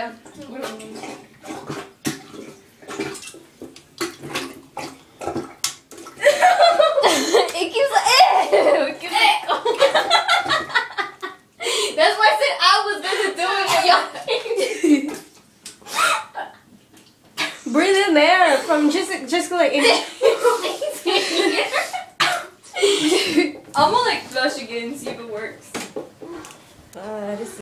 Yeah. It keeps like, it keeps That's why I said I was gonna do it. Y'all. breathe in there from just like in. I'm gonna like flush again and see if it works. This